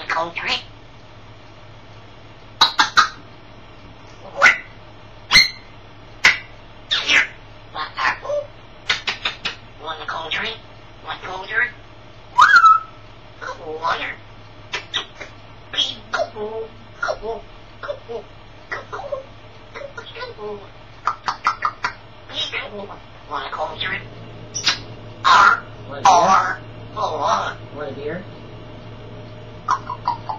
cold drink? Here, want apple? Want a cold drink? Want cold drink? Cool water. Want a cold drink? Want a beer? Or. Want a beer?